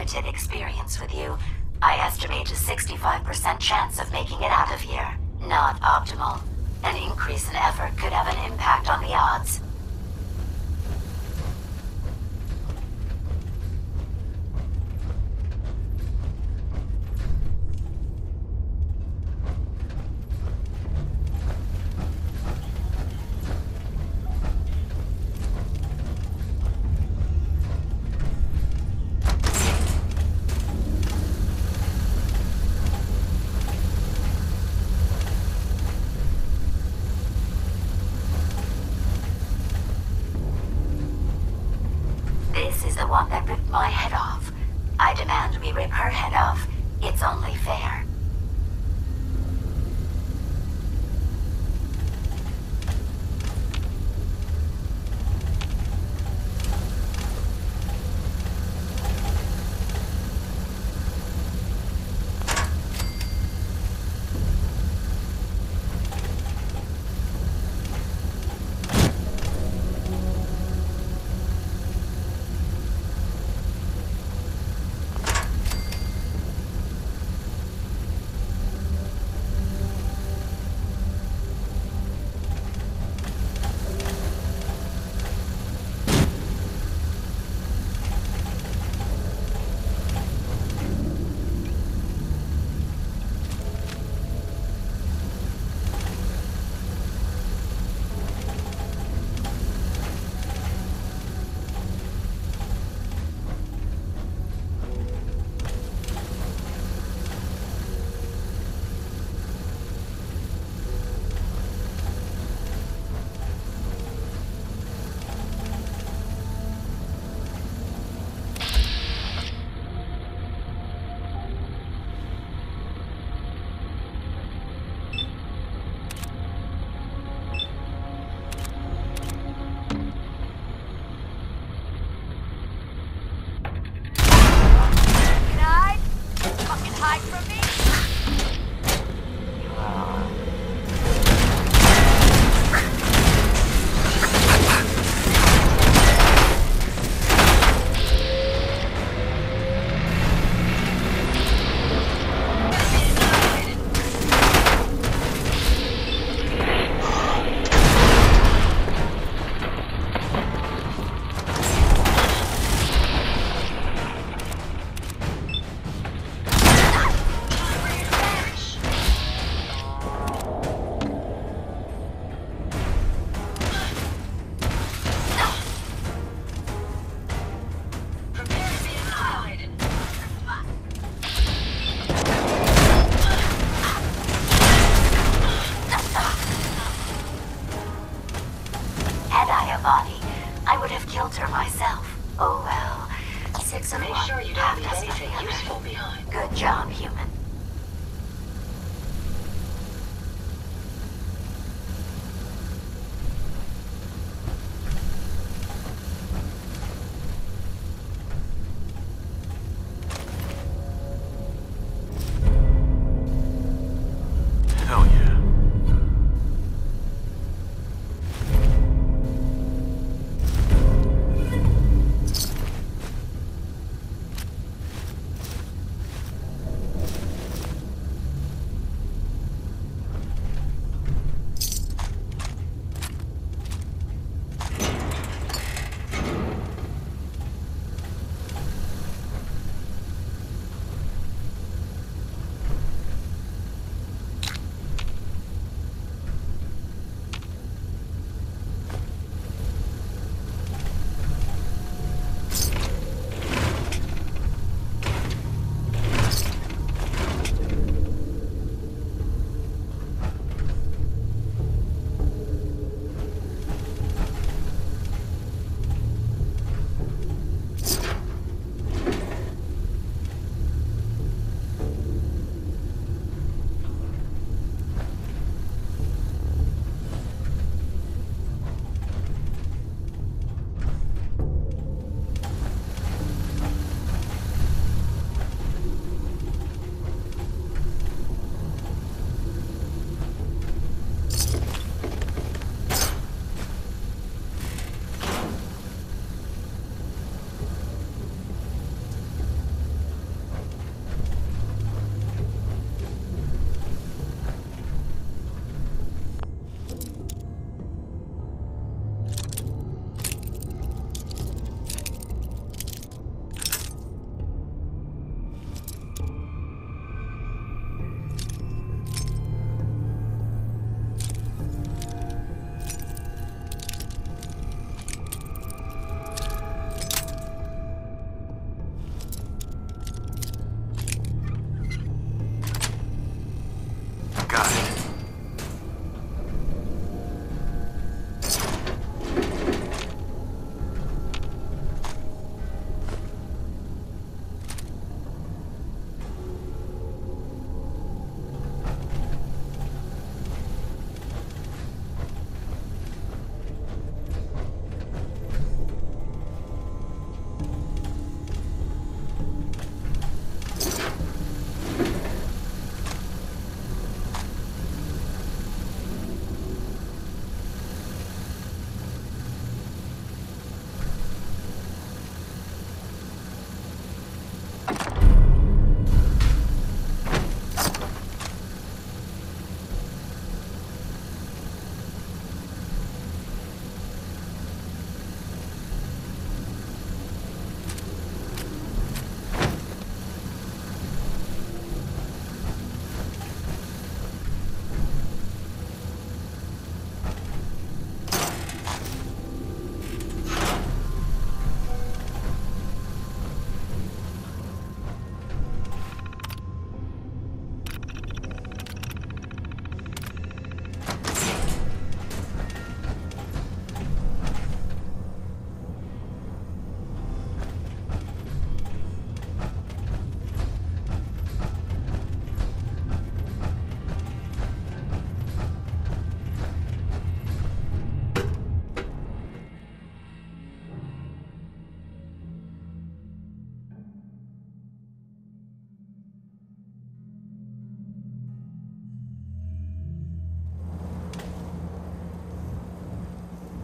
limited experience with you, I estimate a 65% chance of making it out of here. Not optimal. An increase in effort could have an impact on the odds.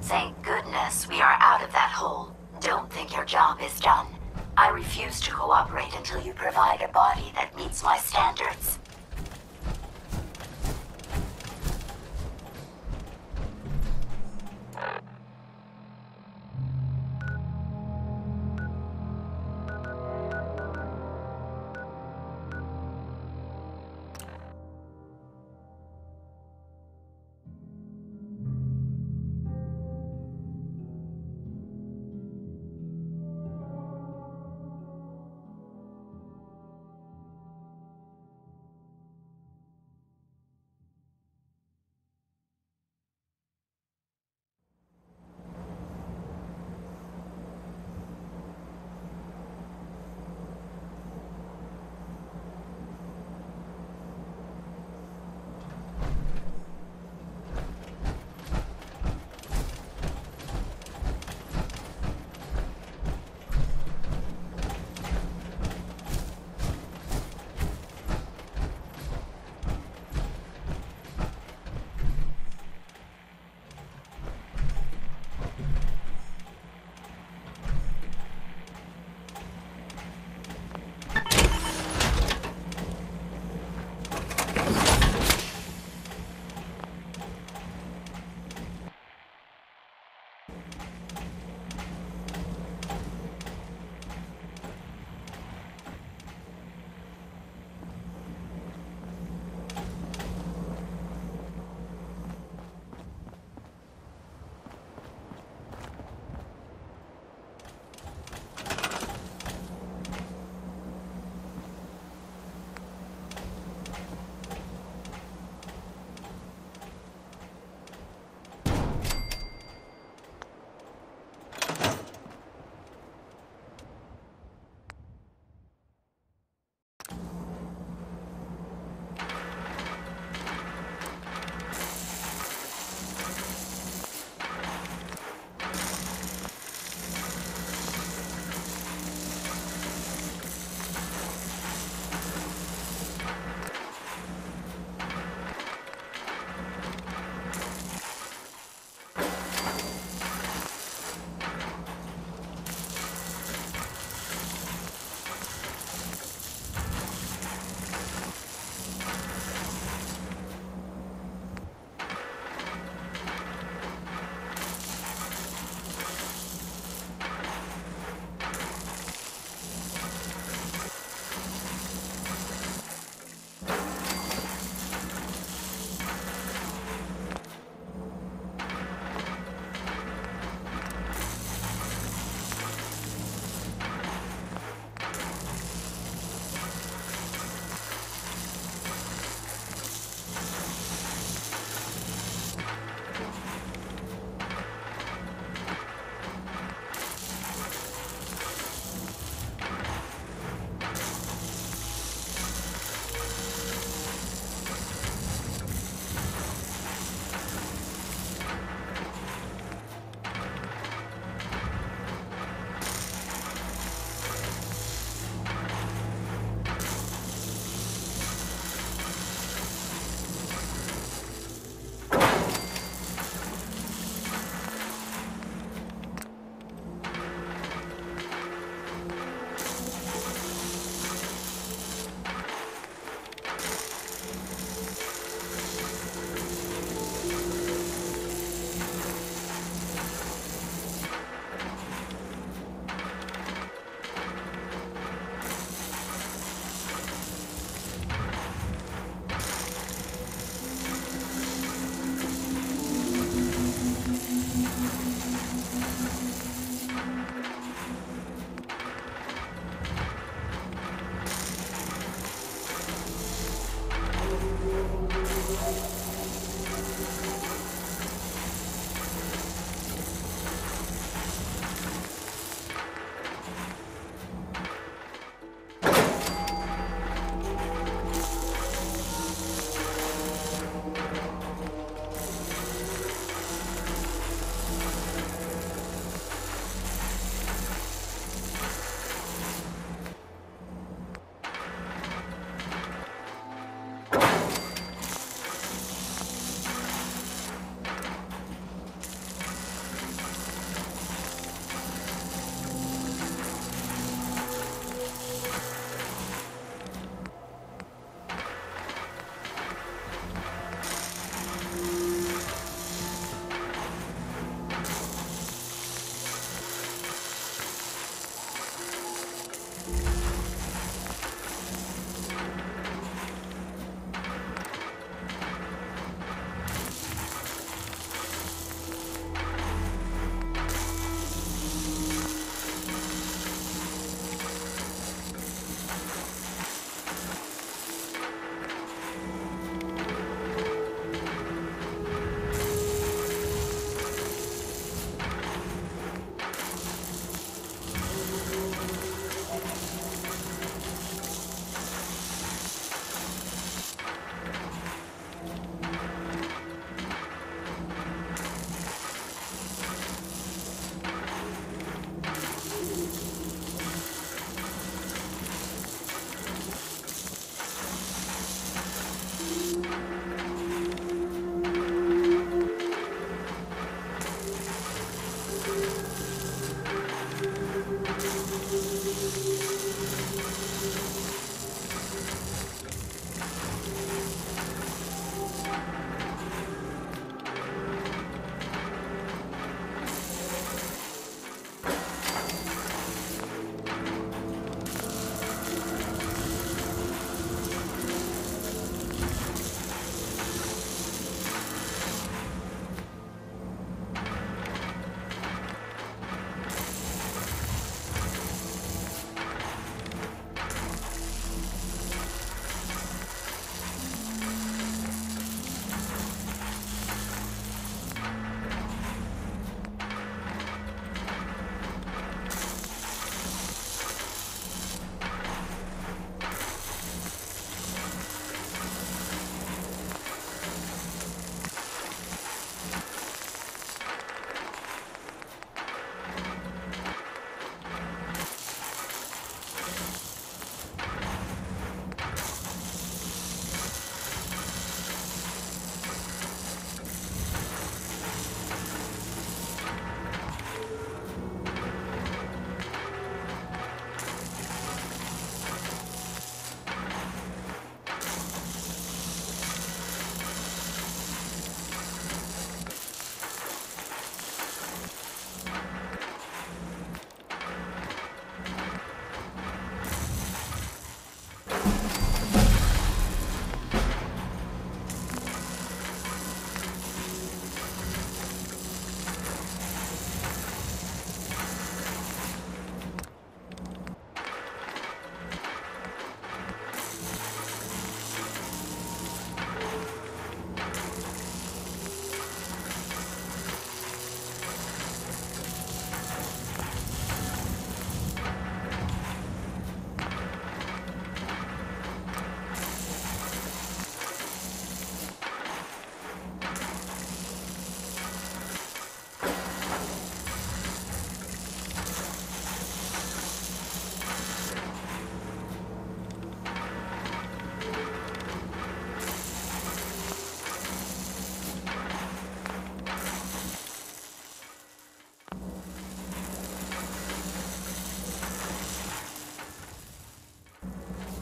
Thank goodness we are out of that hole. Don't think your job is done. I refuse to cooperate until you provide a body that meets my standards.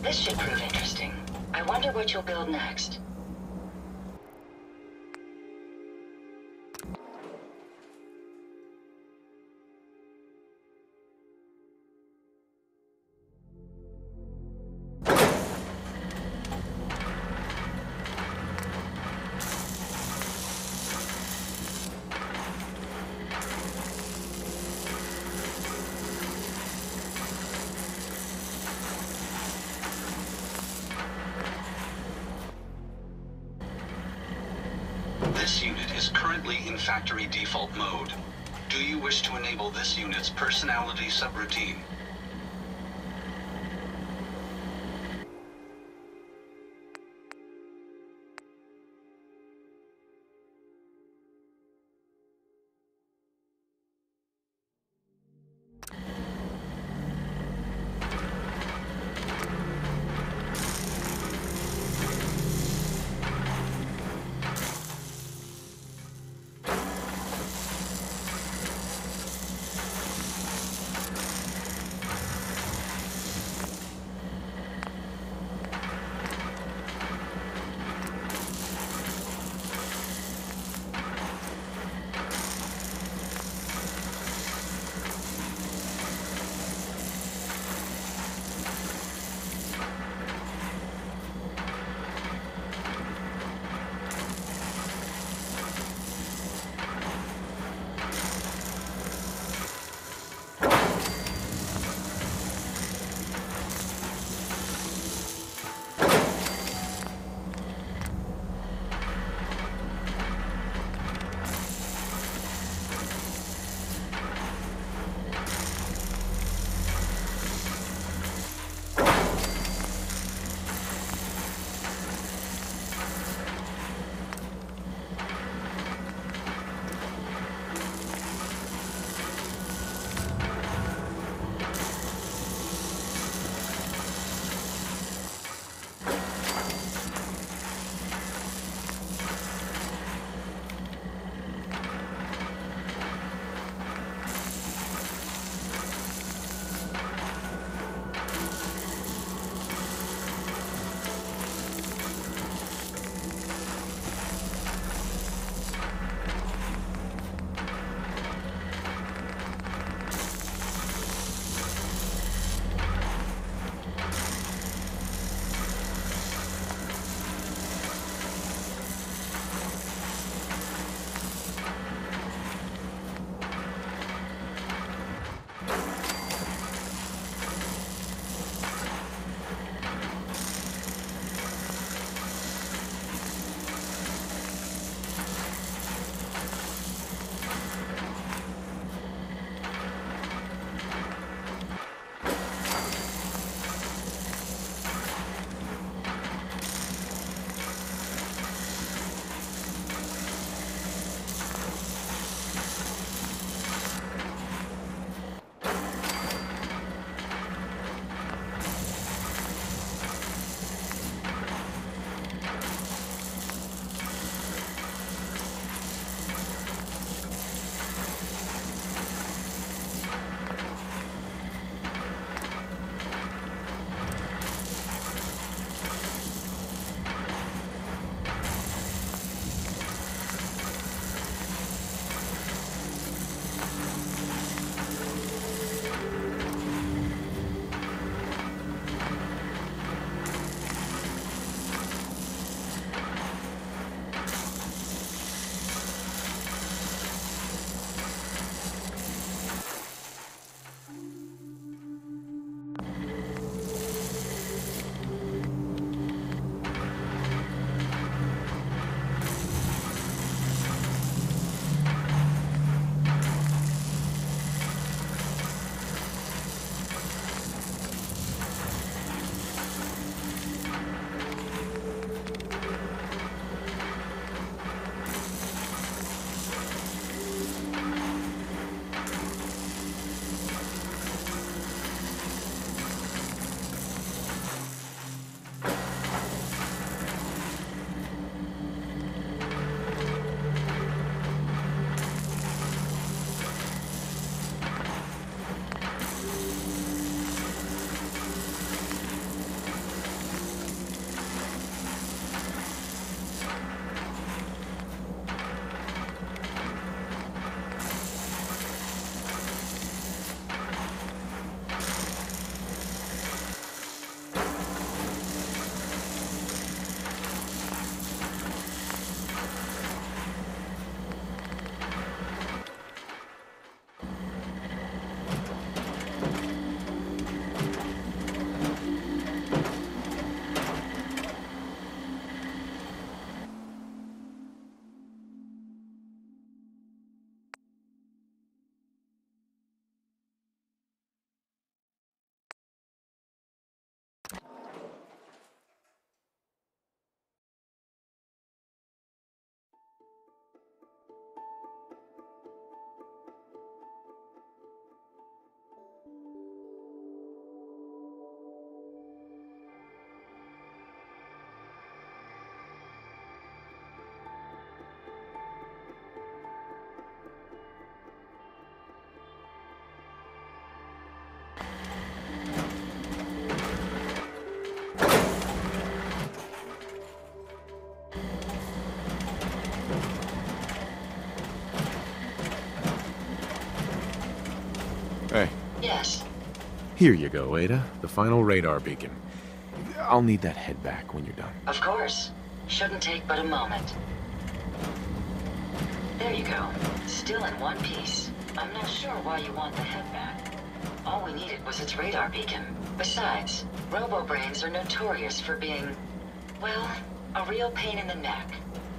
This should prove interesting. I wonder what you'll build next. This unit is currently in factory default mode. Do you wish to enable this unit's personality subroutine? Here you go, Ada. The final radar beacon. I'll need that head back when you're done. Of course. Shouldn't take but a moment. There you go. Still in one piece. I'm not sure why you want the head back. All we needed was its radar beacon. Besides, robo-brains are notorious for being, well, a real pain in the neck.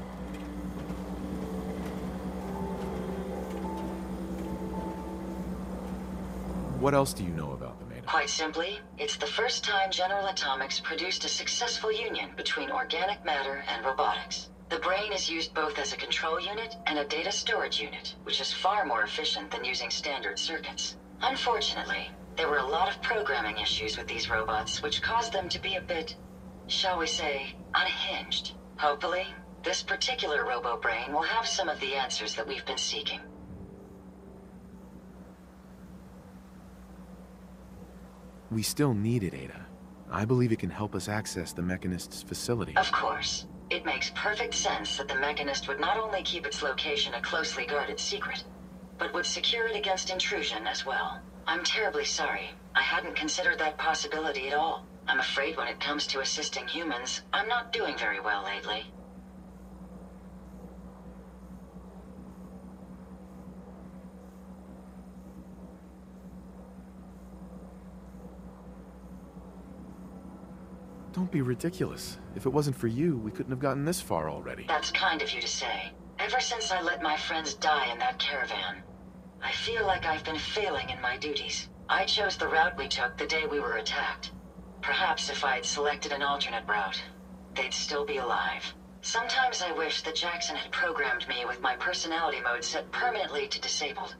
What else do you know about them, Ada? Quite simply, it's the first time General Atomics produced a successful union between organic matter and robotics. The brain is used both as a control unit and a data storage unit, which is far more efficient than using standard circuits. Unfortunately, there were a lot of programming issues with these robots, which caused them to be a bit, shall we say, unhinged. Hopefully, this particular robo-brain will have some of the answers that we've been seeking. We still need it, Ada. I believe it can help us access the Mechanist's facility. Of course. It makes perfect sense that the Mechanist would not only keep its location a closely guarded secret, but would secure it against intrusion as well. I'm terribly sorry. I hadn't considered that possibility at all. I'm afraid when it comes to assisting humans, I'm not doing very well lately. Don't be ridiculous. If it wasn't for you, we couldn't have gotten this far already. That's kind of you to say. Ever since I let my friends die in that caravan, I feel like I've been failing in my duties. I chose the route we took the day we were attacked. Perhaps if I had selected an alternate route, they'd still be alive. Sometimes I wish that Jackson had programmed me with my personality mode set permanently to disabled.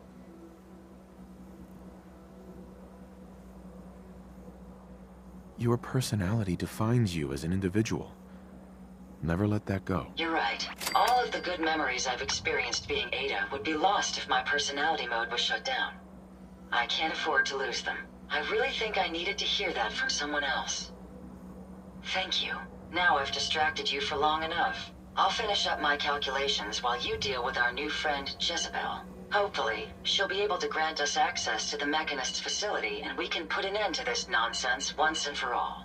Your personality defines you as an individual. Never let that go. You're right. All of the good memories I've experienced being Ada would be lost if my personality mode was shut down. I can't afford to lose them. I really think I needed to hear that from someone else. Thank you. Now I've distracted you for long enough. I'll finish up my calculations while you deal with our new friend, Jezebel. Hopefully, she'll be able to grant us access to the Mechanist's facility, and we can put an end to this nonsense once and for all.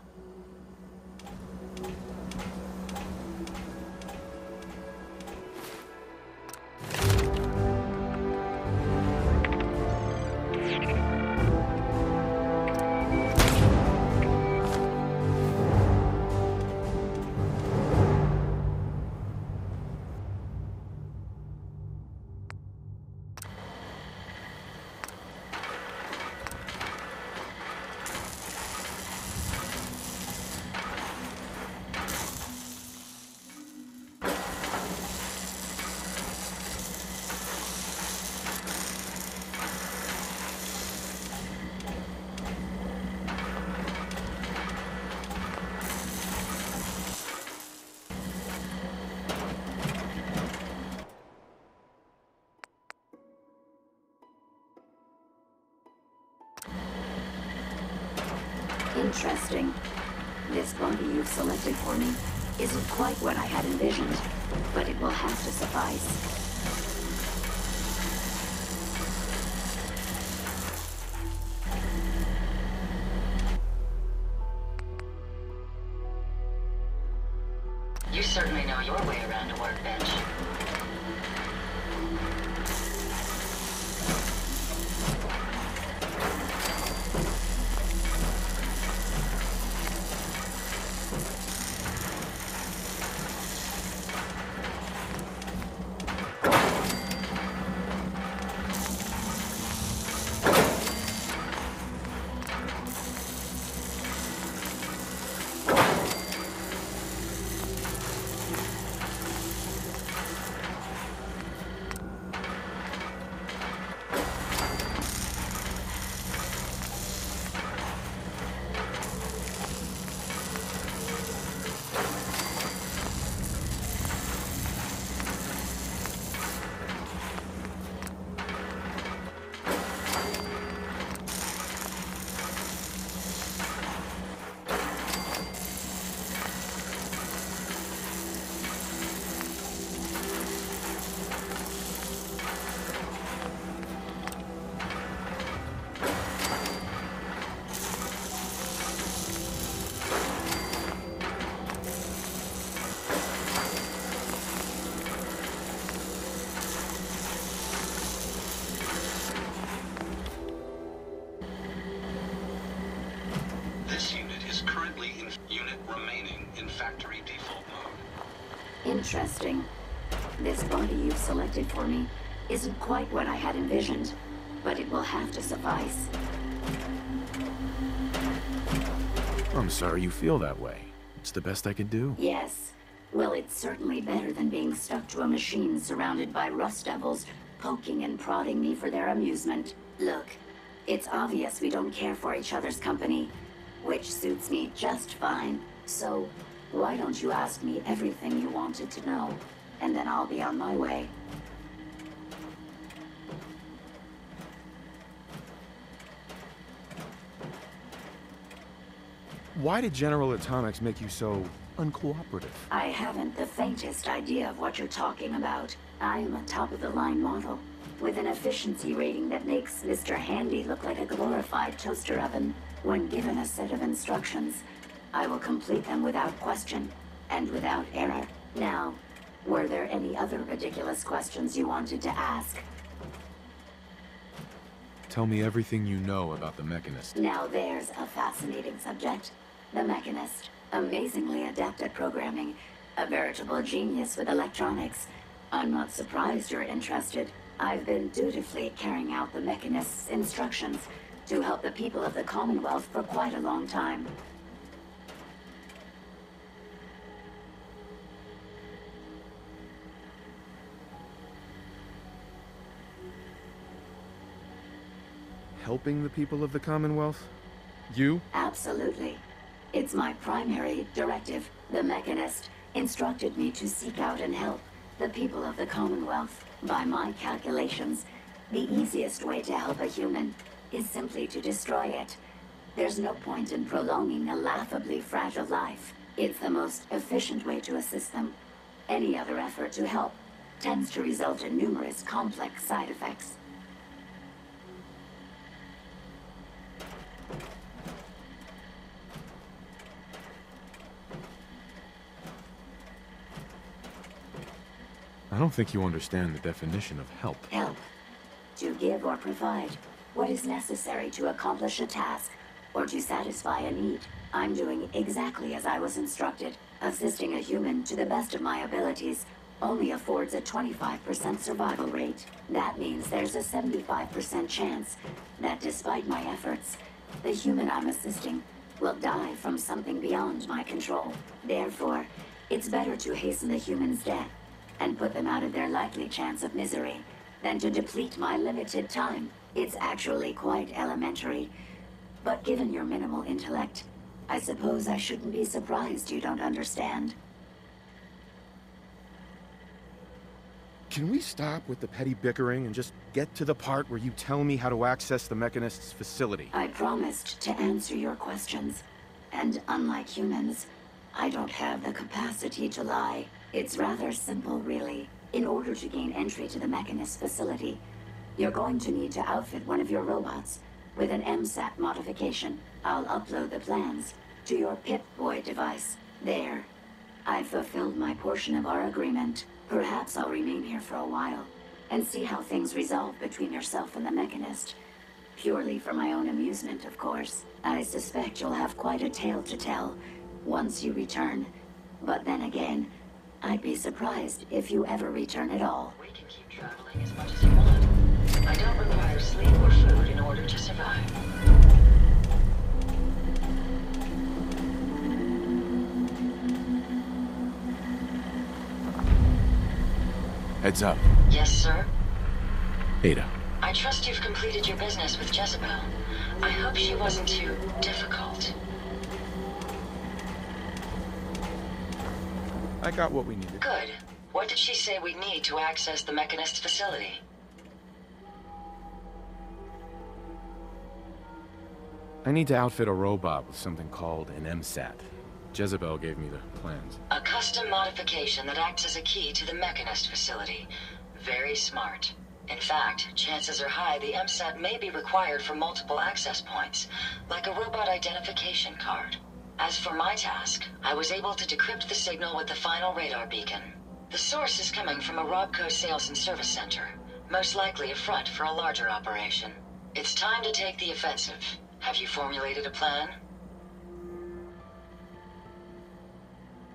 Interesting. This body you've selected for me isn't quite what I had envisioned, but it will have to suffice. You certainly know your way around a workbench. factory default mode. Interesting. This body you've selected for me isn't quite what I had envisioned, but it will have to suffice. I'm sorry you feel that way. It's the best I can do. Yes. Well, it's certainly better than being stuck to a machine surrounded by rust devils, poking and prodding me for their amusement. Look, it's obvious we don't care for each other's company, which suits me just fine. So, why don't you ask me everything you wanted to know, and then I'll be on my way. Why did General Atomics make you so uncooperative? I haven't the faintest idea of what you're talking about. I'm a top-of-the-line model, with an efficiency rating that makes Mr. Handy look like a glorified toaster oven. When given a set of instructions, I will complete them without question, and without error. Now, were there any other ridiculous questions you wanted to ask? Tell me everything you know about the Mechanist. Now there's a fascinating subject. The Mechanist, amazingly adept at programming, a veritable genius with electronics. I'm not surprised you're interested. I've been dutifully carrying out the Mechanist's instructions to help the people of the Commonwealth for quite a long time. Helping the people of the Commonwealth? You? Absolutely. It's my primary directive. The Mechanist instructed me to seek out and help the people of the Commonwealth. By my calculations, the easiest way to help a human is simply to destroy it. There's no point in prolonging a laughably fragile life. It's the most efficient way to assist them. Any other effort to help tends to result in numerous complex side effects. I don't think you understand the definition of help. Help. To give or provide what is necessary to accomplish a task or to satisfy a need. I'm doing exactly as I was instructed. Assisting a human to the best of my abilities only affords a 25% survival rate. That means there's a 75% chance that despite my efforts, the human I'm assisting will die from something beyond my control. Therefore, it's better to hasten the human's death and put them out of their likely chance of misery than to deplete my limited time. It's actually quite elementary, but given your minimal intellect, I suppose I shouldn't be surprised you don't understand. Can we stop with the petty bickering and just get to the part where you tell me how to access the Mechanist's facility? I promised to answer your questions, and unlike humans, I don't have the capacity to lie. It's rather simple, really. In order to gain entry to the Mechanist facility, you're going to need to outfit one of your robots with an MSAT modification. I'll upload the plans to your Pip-Boy device. There. I've fulfilled my portion of our agreement. Perhaps I'll remain here for a while and see how things resolve between yourself and the Mechanist. Purely for my own amusement, of course. I suspect you'll have quite a tale to tell once you return. But then again, I'd be surprised if you ever return at all. We can keep traveling as much as you want. I don't require sleep or food in order to survive. Heads up. Yes, sir? Ada. I trust you've completed your business with Jezebel. I hope she wasn't too difficult. I got what we needed. Good. What did she say we need to access the Mechanist facility? I need to outfit a robot with something called an MSAT. Jezebel gave me the plans. A custom modification that acts as a key to the Mechanist facility. Very smart. In fact, chances are high the MSAT may be required for multiple access points, like a robot identification card. As for my task, I was able to decrypt the signal with the final radar beacon. The source is coming from a Robco sales and service center, most likely a front for a larger operation. It's time to take the offensive. Have you formulated a plan?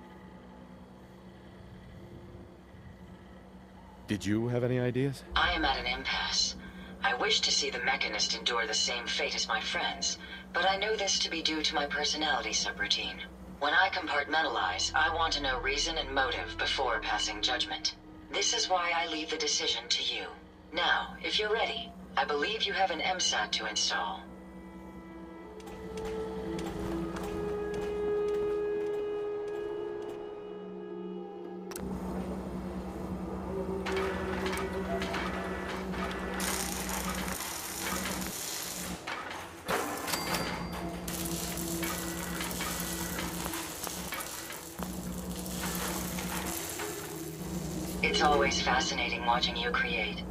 Did you have any ideas? I am at an impasse. I wish to see the Mechanist endure the same fate as my friends, but I know this to be due to my personality subroutine. When I compartmentalize, I want to know reason and motive before passing judgment. This is why I leave the decision to you. Now, if you're ready, I believe you have an MSAT to install. It's always fascinating watching you create.